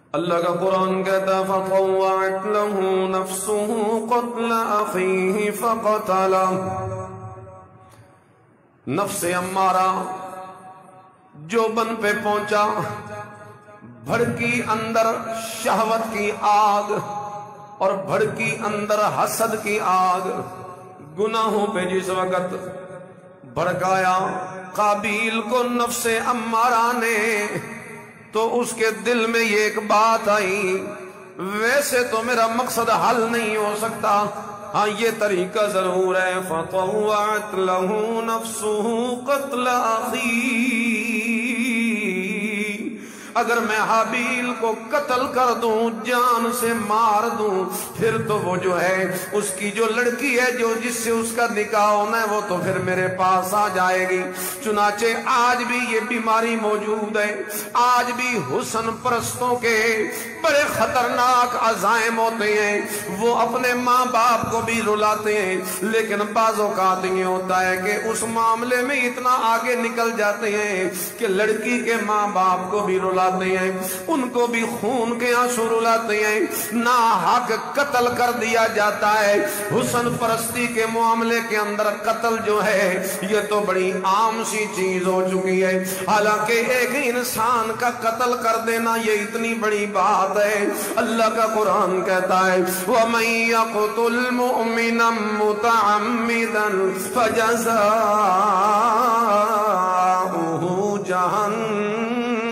اللہ کا قرآن کہتا فطوعت له نفسه قتل اخیہ فقتلہ. نفس امارہ جو بن پہ پہنچا، بھڑکی اندر شہوت کی آگ اور بھڑکی اندر حسد کی آگ. گناہوں پہ جس وقت بھڑکایا قابیل کو نفس امارہ نے، تو اس کے دل میں یہ ایک بات آئی، ویسے تو میرا مقصد حل نہیں ہو سکتا، ہاں یہ طریقہ ضرور ہے. فطوعت له نفسه قتل اخیہ، اگر میں حابیل کو قتل کر دوں، جان سے مار دوں، پھر تو وہ جو ہے اس کی جو لڑکی ہے جو جس سے اس کا نکاح ہونا ہے وہ تو پھر میرے پاس آ جائے گی. چنانچہ آج بھی یہ بیماری موجود ہے، آج بھی حسن پرستوں کے بڑے خطرناک عزائم ہوتے ہیں، وہ اپنے ماں باپ کو بھی رلاتے ہیں، لیکن بعض اوقات یہ ہوتا ہے کہ اس معاملے میں اتنا آگے نکل جاتے ہیں کہ لڑکی کے ماں باپ کو بھی رلاتے ہیں، ان کو بھی خون کے آنسو رلاتے ہیں، ناحق قتل کر دیا جاتا ہے. حسن پرستی کے معاملے کے اندر قتل جو ہے یہ تو بڑی عام سی چیز ہو چکی ہے. حالانکہ ایک انسان کا قتل کر دینا یہ اتنی بڑی بات ہے. اللہ کا قرآن کہتا ہے وَمَن يَقْتُلْ مُؤْمِنًا مُتَعَمِّدًا فَجَزَاؤُهُ جَهَنَّمُ.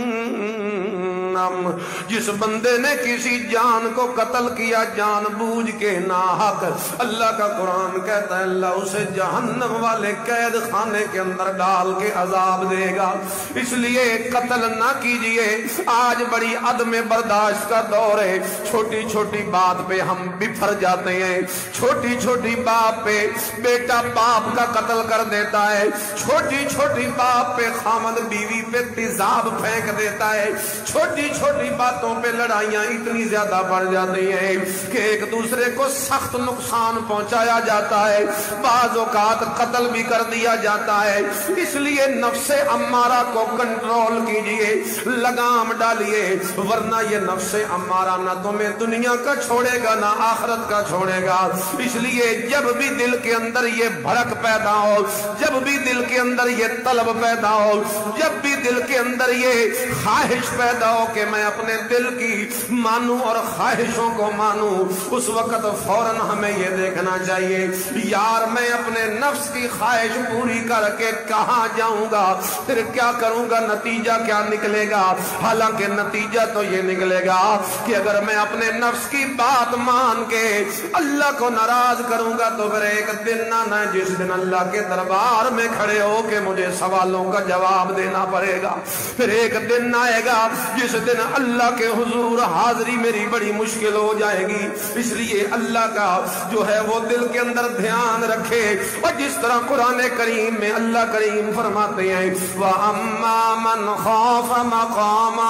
جس بندے نے کسی جان کو قتل کیا جان بوجھ کے ناحق، اللہ کا قرآن کہتا ہے اللہ اسے جہنم والے قید خانے کے اندر ڈال کے عذاب دے گا. اس لیے قتل نہ کیجئے. آج بڑی عدم برداشت کا دور ہے، چھوٹی چھوٹی بات پہ ہم بفر جاتے ہیں. چھوٹی چھوٹی بات پہ بیٹا باپ کا قتل کر دیتا ہے، چھوٹی چھوٹی بات پہ خامد بیوی پہ تیزاب پھینک دیتا ہے، چھوٹی چھوٹی باتوں پہ لڑائیاں اتنی زیادہ بڑھ جاتی ہیں کہ ایک دوسرے کو سخت نقصان پہنچایا جاتا ہے، بعض اوقات قتل بھی کر دیا جاتا ہے. اس لیے نفس امارہ کو کنٹرول کیجئے، لگام ڈالیے، ورنہ یہ نفس امارہ نہ تمہیں دنیا کا چھوڑے گا نہ آخرت کا چھوڑے گا. اس لیے جب بھی دل کے اندر یہ بھڑک پیدا ہو، جب بھی دل کے اندر یہ طلب پیدا ہو، جب بھی دل کے اندر یہ خواہش پیدا ہو کہ میں اپنے دل کی مانوں اور خواہشوں کو مانوں، اس وقت فوراً ہمیں یہ دیکھنا چاہیے یار میں اپنے نفس کی خواہش پوری کر کے کہاں جاؤں گا، پھر کیا کروں گا، نتیجہ کیا نکلے گا. حالانکہ نتیجہ تو یہ نکلے گا کہ اگر میں اپنے نفس کی بات مان کے اللہ کو ناراض کروں گا تو پھر ایک دن نہ جس دن اللہ کے دربار میں کھڑے ہو کے مجھے سوالوں کا جواب دینا پڑے گا. پھر ایک دن آئے گا جس دن اللہ کے حضور حاضری میری بڑی مشکل ہو جائے گی. اس لیے اللہ کا جو ہے وہ دل کے اندر دھیان رکھے. اور جس طرح قرآن کریم میں اللہ کریم فرماتے ہیں وَأَمَّا مَنْ خَافَ مَقَامَ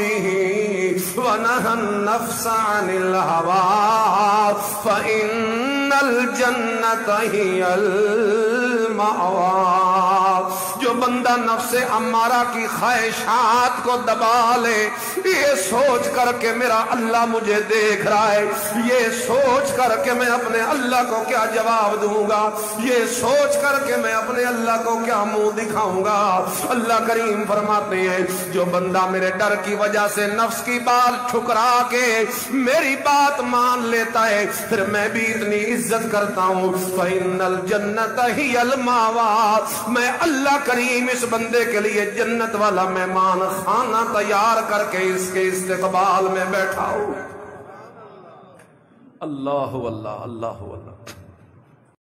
رَبِّهِ وَنَهَى النَّفْسَ عَنِ الْهَوَىٰ فَإِنَّ الْجَنَّةَ هِيَ الْمَأْوَىٰ. جو بندہ نفس امارہ کی خواہشات کو دبا لے، یہ سوچ کر کہ میرا اللہ مجھے دیکھ رہا ہے، یہ سوچ کر کہ میں اپنے اللہ کو کیا جواب دوں گا، یہ سوچ کر کہ میں اپنے اللہ کو کیا منہ دکھاؤں گا. اللہ کریم فرماتے ہیں جو بندہ میرے ڈر کی وجہ سے نفس کی بات ٹھکرا کے میری بات مان لیتا ہے، پھر میں بھی اتنی عزت کرتا ہوں فَإِنَّ الْجَنَّةَ هِيَ الْمَأْوَىٰ. میں اللہ کریم اس بندے کے لیے جنت والا مہمان خانہ تیار کر کے اس کے استقبال میں بیٹھا ہوں. اللہ اللہ اللہ اللہ.